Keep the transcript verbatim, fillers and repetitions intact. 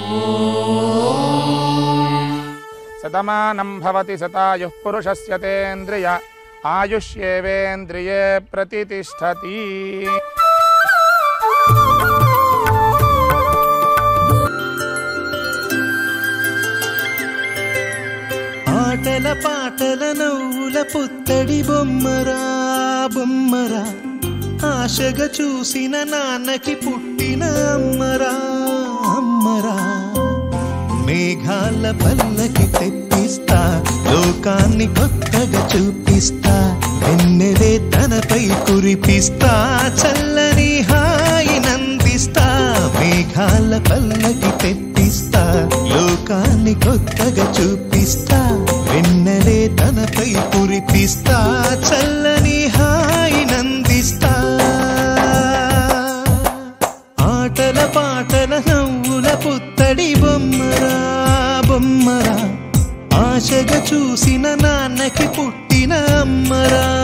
शतमानं भवति शतायुः पुरुषस्य तेन्द्रिय आयुष्येवेन्द्रिये प्रतितिष्ठति। ఆటల పాటల నవ్వుల పుత్తడి బొమ్మరా బొమ్మరా ఆశగా చూసిన నాన్నకి పుట్టిన అమ్మరా అమ్మరా మేఘాల పల్లకి తెప్పిస్తా లోకాన్ని కొత్తగా చూపిస్తా వెన్నెలే తనపై కురిపిస్తా చల్లని హాయినందిస్తా మేఘాల పల్లకి తెప్పిస్తా లోకాన్ని కొత్తగా చూపిస్తా వెన్నెలే తనపై కురిపిస్తా చల్లని హాయినందిస్తా ఆటల పాటల నవ్వుల పుత్తడి బొమ్మరా బొమ్మరా ఆశగా చూసిన నాన్నకి పుట్టిన అమ్మరా